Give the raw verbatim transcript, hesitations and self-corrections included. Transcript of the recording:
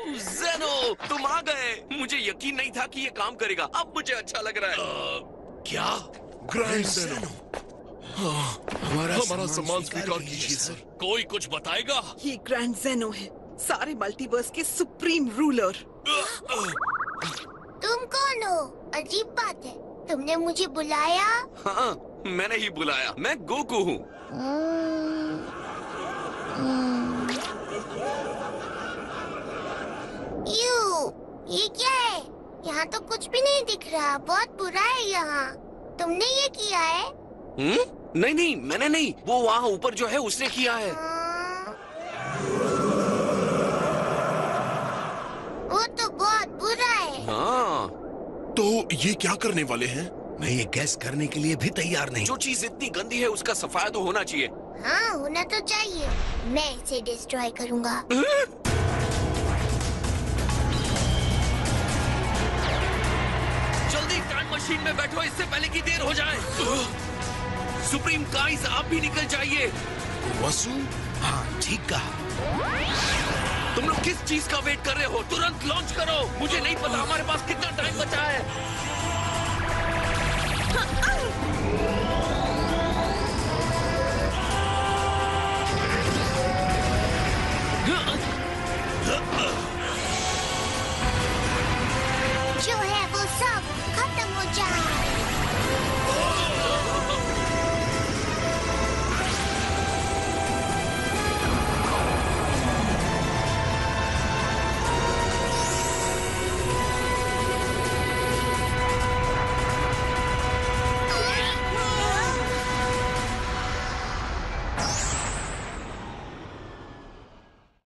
Zeno, तुम आ गए। मुझे यकीन नहीं था कि ये काम करेगा। अब मुझे अच्छा लग रहा है। आ, क्या? ग्रैंड ज़ेनो, हमारा हमारा सम्मान स्वीकार कीजिए सर। कोई कुछ बताएगा? ये ग्रैंड ज़ेनो है, सारे मल्टीवर्स के सुप्रीम रूलर। तुम कौन हो? अजीब बात है, तुमने मुझे बुलाया? हाँ, मैंने ही बुलाया। मैं गोकू हूँ। यू, ये क्या है? यहाँ तो कुछ भी नहीं दिख रहा, बहुत बुरा है यहाँ। तुमने ये किया है? हम्म? नहीं नहीं, मैंने नहीं। वो वहाँ ऊपर जो है उसने किया है। हाँ। वो तो बहुत बुरा है। हाँ। तो ये क्या करने वाले हैं? मैं ये गैस करने के लिए भी तैयार नहीं। जो चीज इतनी गंदी है उसका सफाया तो होना चाहिए। हाँ, होना तो चाहिए। मैं इसे डिस्ट्रॉय करूँगा। जल्दी टाइम मशीन में बैठो, इससे पहले कि देर हो जाए। सुप्रीम काइज, आप भी निकल जाइए। वसु, हाँ, ठीक कहा। तुम लोग किस चीज का वेट कर रहे हो? तुरंत लॉन्च करो। मुझे नहीं पता हमारे पास कितना टाइम बचा है।